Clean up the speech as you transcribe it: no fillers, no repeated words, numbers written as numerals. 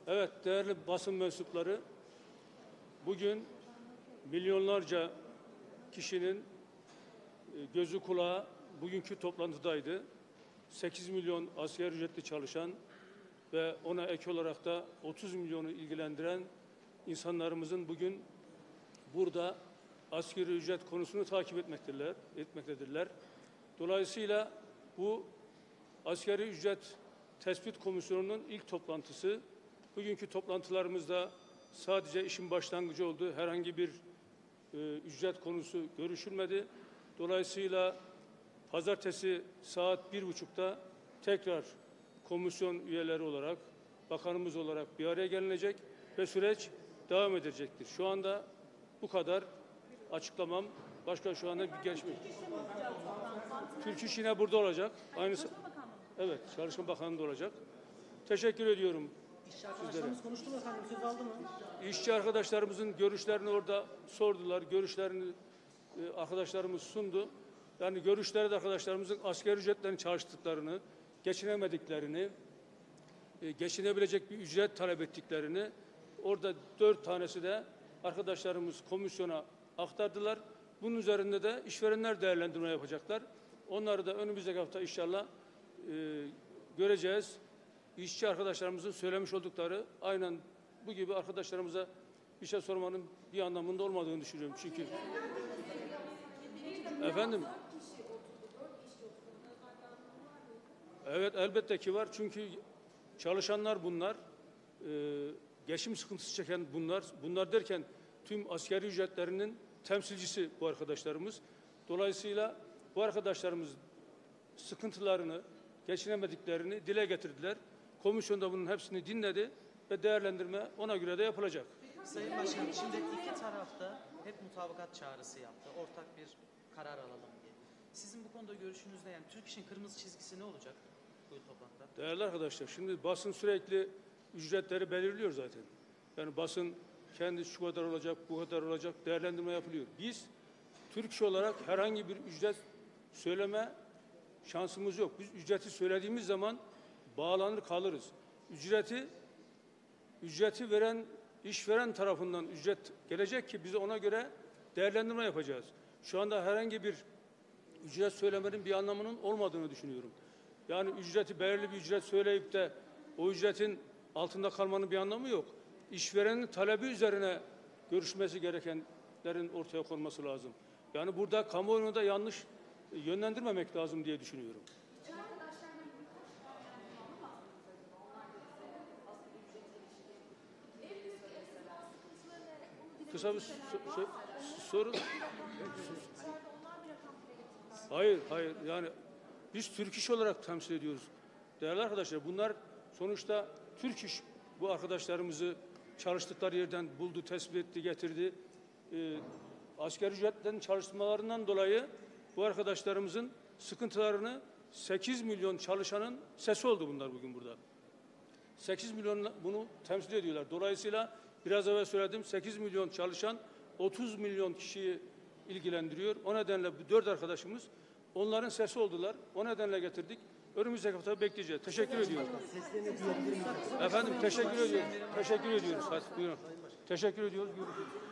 Evet, değerli basın mensupları, bugün milyonlarca kişinin gözü kulağı bugünkü toplantıdaydı. 8 milyon asgari ücretli çalışan ve ona ek olarak da 30 milyonu ilgilendiren insanlarımızın bugün burada asgari ücret konusunu takip etmektedirler. Dolayısıyla bu asgari ücret tespit komisyonunun ilk toplantısı. Bugünkü toplantılarımızda sadece işin başlangıcı oldu. Herhangi bir ücret konusu görüşülmedi. Dolayısıyla pazartesi saat 1.30'da tekrar komisyon üyeleri olarak, bakanımız olarak bir araya gelinecek ve süreç devam edecektir. Şu anda bu kadar açıklamam. Başka şu anda bir gelişme. Türk İş yine burada olacak. Aynısı. Evet, Çalışma Bakanı da olacak. Teşekkür ediyorum. İşçi arkadaşlarımız konuştu mu efendim? Söz aldı mı? İşçi arkadaşlarımızın görüşlerini orada sordular. Görüşlerini arkadaşlarımız sundu. Yani görüşleri de arkadaşlarımızın asgari ücretlerini çalıştıklarını, geçinemediklerini, geçinebilecek bir ücret talep ettiklerini, orada 4 tanesi de arkadaşlarımız komisyona aktardılar. Bunun üzerinde de işverenler değerlendirme yapacaklar. Onları da önümüzdeki hafta inşallah göreceğiz. İşçi arkadaşlarımızın söylemiş oldukları aynen bu gibi arkadaşlarımıza bir şey sormanın bir anlamında olmadığını düşünüyorum. Çünkü efendim evet elbette ki var. Çünkü çalışanlar bunlar. Geçim sıkıntısı çeken bunlar. Bunlar derken tüm asgari ücretlerinin temsilcisi bu arkadaşlarımız. Dolayısıyla bu arkadaşlarımız sıkıntılarını, geçinemediklerini dile getirdiler. Komisyonda bunun hepsini dinledi ve değerlendirme ona göre de yapılacak. Sayın Başkanım, şimdi iki tarafta hep mutabakat çağrısı yaptı. Ortak bir karar alalım diye. Sizin bu konuda görüşünüz ne? Yani Türk İş'in kırmızı çizgisi ne olacak bu toplantıda? Değerli arkadaşlar, şimdi basın sürekli ücretleri belirliyor zaten. Yani basın kendi şu kadar olacak, bu kadar olacak değerlendirme yapılıyor. Biz Türk İş olarak herhangi bir ücret söyleme şansımız yok. Biz ücreti söylediğimiz zaman bağlanır kalırız. Ücreti veren işveren tarafından ücret gelecek ki biz ona göre değerlendirme yapacağız. Şu anda herhangi bir ücret söylemenin bir anlamının olmadığını düşünüyorum. Yani belirli bir ücret söyleyip de o ücretin altında kalmanın bir anlamı yok. İşverenin talebi üzerine görüşmesi gerekenlerin ortaya konması lazım. Yani burada kamuoyunu da yanlış yönlendirmemek lazım diye düşünüyorum. Kısa bir soru. Hayır. Yani biz Türk İş olarak temsil ediyoruz. Değerli arkadaşlar, bunlar sonuçta Türk İş bu arkadaşlarımızı çalıştıkları yerden buldu, tespit etti, getirdi. Asgari ücretten çalıştırmalarından dolayı bu arkadaşlarımızın sıkıntılarını 8 milyon çalışanın sesi oldu bunlar bugün burada. 8 milyon bunu temsil ediyorlar. Dolayısıyla biraz evvel söyledim 8 milyon çalışan 30 milyon kişiyi ilgilendiriyor. O nedenle bu 4 arkadaşımız onların sesi oldular. O nedenle getirdik. Önümüzdeki hafta bekleyeceğiz. Teşekkür ediyorum. Efendim teşekkür ediyoruz. Hadi buyurun. Teşekkür ediyoruz. Görüşürüz.